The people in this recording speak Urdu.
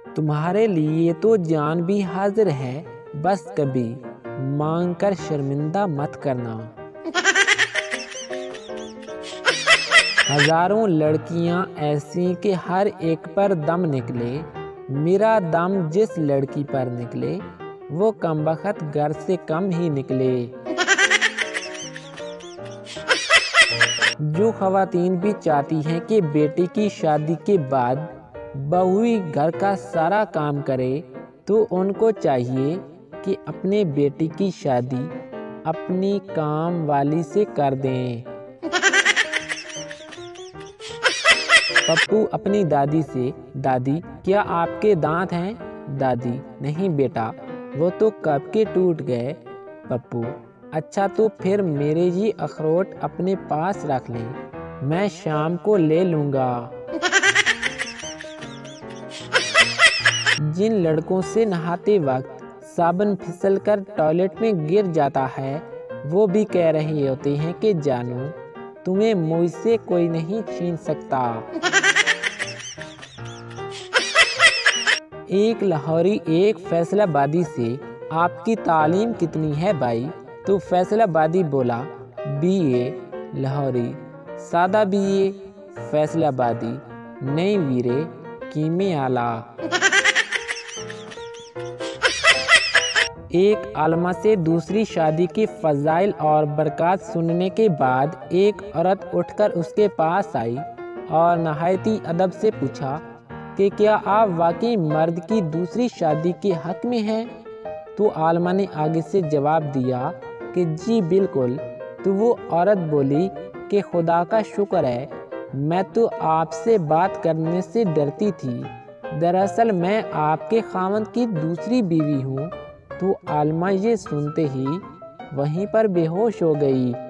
تمہارے لیے تو جان بھی حاضر ہے، بس کبھی مانگ کر شرمندہ مت کرنا۔ ہزاروں لڑکیاں ایسی کہ ہر ایک پر دم نکلے، میرا دم جس لڑکی پر نکلے وہ کمبخت گھر سے کم ہی نکلے۔ جو خواتین بھی چاہتی ہیں کہ بیٹی کی شادی کے بعد بہو ہی گھر کا سارا کام کرے، تو ان کو چاہیے کہ اپنے بیٹی کی شادی اپنی کام والی سے کر دیں۔ پپو اپنی دادی سے، دادی کیا آپ کے دانت ہیں؟ دادی نہیں بیٹا، وہ تو کب کے ٹوٹ گئے۔ پپو اچھا تو پھر میرے یہ اخروٹ اپنے پاس رکھ لیں، میں شام کو لے لوں گا۔ جن لڑکوں سے نہاتے وقت صابن پھسل کر ٹوائلٹ میں گر جاتا ہے، وہ بھی کہہ رہے ہوتے ہیں کہ جانو تمہیں مجھ سے کوئی نہیں چھین سکتا۔ ایک لاہوری ایک فیصل آبادی سے، آپ کی تعلیم کتنی ہے بھائی؟ تو فیصل آبادی بولا، BA۔ لاہوری سادہ BA۔ فیصل آبادی نہیں ویرے، کیمے آلا۔ ایک عالمہ سے دوسری شادی کے فضائل اور برکات سننے کے بعد ایک عورت اٹھ کر اس کے پاس آئی اور نہایت ادب سے پوچھا کہ کیا آپ واقعی مرد کی دوسری شادی کے حق میں ہیں؟ تو عالمہ نے آگے سے جواب دیا کہ جی بالکل۔ تو وہ عورت بولی کہ خدا کا شکر ہے، میں تو آپ سے بات کرنے سے ڈرتی تھی، دراصل میں آپ کے خاوند کی دوسری بیوی ہوں۔ تو عالمہ یہ سنتے ہی وہیں پر بے ہوش ہو گئی۔